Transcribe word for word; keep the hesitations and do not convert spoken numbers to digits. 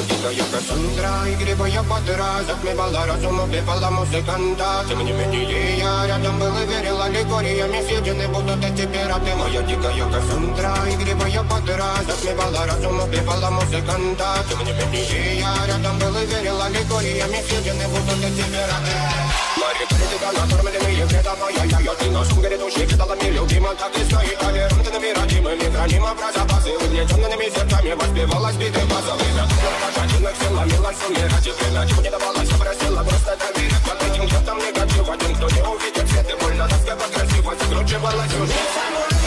Моя дикая Кассандра, игривая подра, затмевала разум, убивала музыканта. Тем не менее я рядом был и верил, аллегориями съедены будут эти пираты. Моя дикая Кассандра, игривая подра, затмевала разум, убивала музыканта. Тем не менее я рядом был и верил, аллегориями съедены будут эти пираты. Мари, политика, накормленные предавая я, я, ты на сум грядущий, кидалами любима, так и стоит толерантными, родимыми, хранимо про запасы, угнетенными сердцами воспевалась биты базовыми. Пожатинных сил ломилась умирать, и время чего не давалось, просила просто доверие. Под этим где-то негатив, один, кто не увидит свет, и больно тоска по красивости, скручивалась уже.